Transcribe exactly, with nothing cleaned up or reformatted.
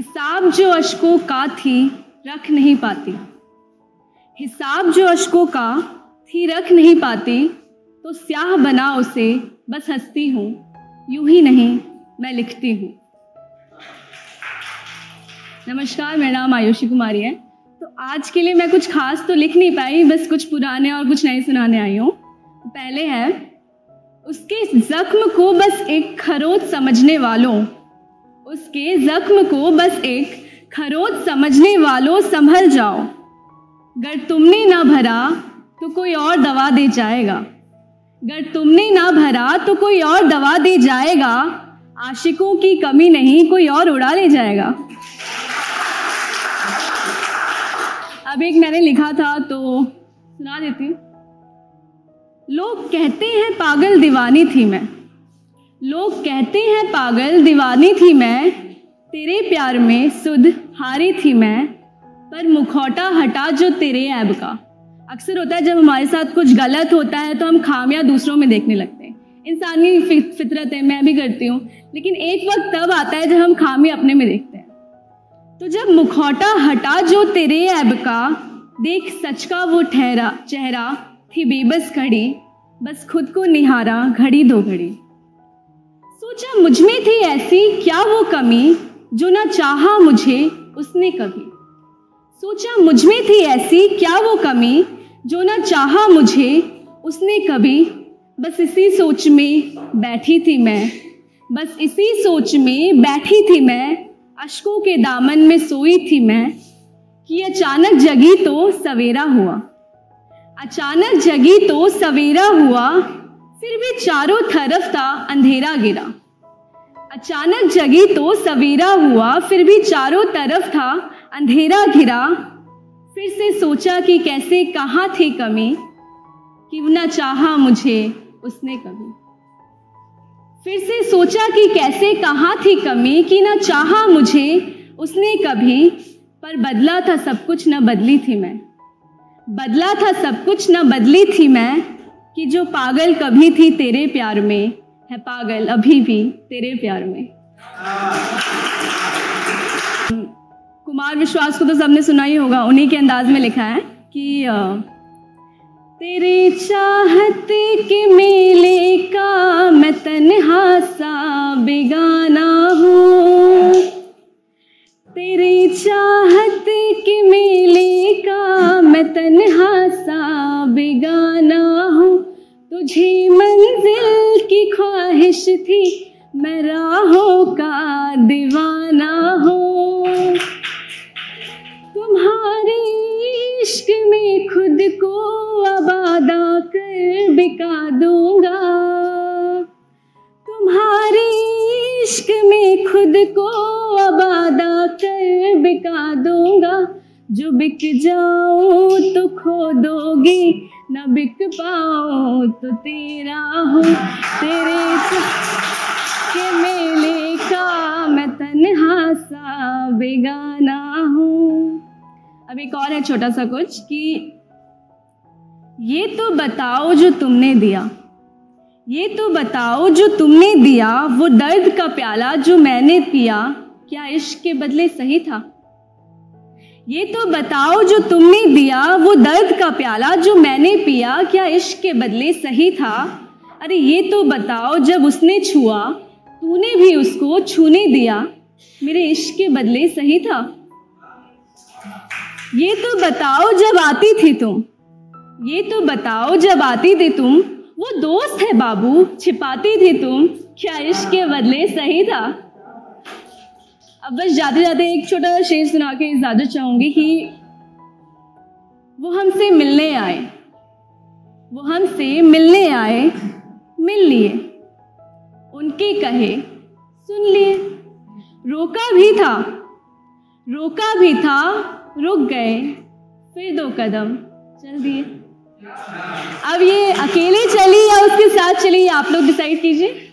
हिसाब जो अश्कों का थी रख नहीं पाती, हिसाब जो अश्कों का थी रख नहीं पाती, तो स्याह बना उसे बस हंसती हूँ, यूं ही नहीं मैं लिखती हूँ। नमस्कार, मेरा नाम आयुषी कुमारी है। तो आज के लिए मैं कुछ खास तो लिख नहीं पाई, बस कुछ पुराने और कुछ नए सुनाने आई हूँ। पहले है, उसके जख्म को बस एक खरोंच समझने वालों, उसके जख्म को बस एक खरोंच समझने वालों संभल जाओ, गर तुमने ना भरा तो कोई और दवा दे जाएगा, गर तुमने ना भरा तो कोई और दवा दे जाएगा, आशिकों की कमी नहीं कोई और उड़ा ले जाएगा। अब एक मैंने लिखा था तो सुना देती हूँ। लोग कहते हैं पागल दीवानी थी मैं, लोग कहते हैं पागल दीवानी थी मैं, तेरे प्यार में सुध हारी थी मैं, पर मुखौटा हटा जो तेरे ऐब का। अक्सर होता है जब हमारे साथ कुछ गलत होता है तो हम खामियां दूसरों में देखने लगते हैं, इंसानी फितरत है, मैं भी करती हूँ। लेकिन एक वक्त तब आता है जब हम खामी अपने में देखते हैं। तो जब मुखौटा हटा जो तेरे ऐब का, देख सच का वो ठहरा चेहरा, थी बेबस खड़ी, बस खुद को निहारा घड़ी दो घड़ी। सोचा मुझ में थी ऐसी क्या वो कमी, जो ना चाहा मुझे उसने कभी। सोचा मुझ में थी ऐसी क्या वो कमी, जो ना चाहा मुझे उसने कभी। बस इसी सोच में बैठी थी मैं, बस इसी सोच में बैठी थी मैं, अश्कों के दामन में सोई थी मैं, कि अचानक जगी तो सवेरा हुआ, अचानक जगी तो सवेरा हुआ, फिर भी चारों तरफ था अंधेरा गिरा। अचानक जगी तो सवेरा हुआ, फिर भी चारों तरफ था अंधेरा घिरा। फिर से सोचा कि कैसे कहाँ थी कमी, कि ना चाहा मुझे उसने कभी। फिर से सोचा कि कैसे कहाँ थी कमी, कि ना चाहा मुझे उसने कभी। पर बदला था सब कुछ न बदली थी मैं, बदला था सब कुछ न बदली थी मैं, कि जो पागल कभी थी तेरे प्यार में, है पागल अभी भी तेरे प्यार में। कुमार विश्वास को तो सबने सुना ही होगा, उन्हीं के अंदाज में लिखा है कि तेरे चाहत के मेले का मैं तन्हा सा बेगाना हूँ, तेरे चाहत के मेले का मैं तन्हा सा बेगाना हूँ। तुझे मंजिल की ख्वाहिश थी, मैं राहों का दीवाना हूँ। तुम्हारे इश्क में खुद को आबादा कर बिका दूंगा, तुम्हारे इश्क में खुद को आबादा कर बिका दूंगा। जो बिक जाऊं तो खो दोगी, न बिक पाऊं तो तेरा हूँ, तेरे के मेले का मैं तन्हा सा बेगाना हूँ। अब एक और है छोटा सा कुछ कि ये तो बताओ जो तुमने दिया, ये तो बताओ जो तुमने दिया, वो दर्द का प्याला जो मैंने पिया, क्या इश्क के बदले सही था। ये तो बताओ जो तुमने दिया, वो दर्द का प्याला जो मैंने पिया, क्या इश्क के बदले सही था। अरे ये तो बताओ जब उसने छुआ, तूने भी उसको छूने दिया, मेरे इश्क के बदले सही था। ये तो बताओ जब आती थी तुम, ये तो बताओ जब आती थी तुम, वो दोस्त है बाबू छिपाती थी तुम, क्या इश्क के बदले सही था। अब बस जाते जाते एक छोटा शेर सुना के इजाजत चाहूंगी कि वो हमसे मिलने आए, वो हमसे मिलने आए, मिल लिए, उनके कहे सुन लिए, रोका भी था, रोका भी था, रुक गए, फिर दो कदम चल दिए। अब ये अकेले चली या उसके साथ चली, आप लोग डिसाइड कीजिए।